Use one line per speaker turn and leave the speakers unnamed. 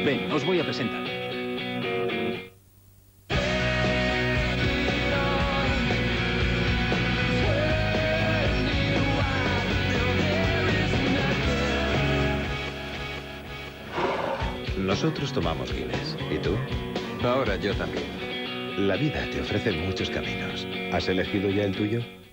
Ven, os voy a presentar.
Nosotros tomamos Guinness. ¿Y tú?
Ahora yo también.
La vida te ofrece muchos caminos. ¿Has elegido ya el tuyo?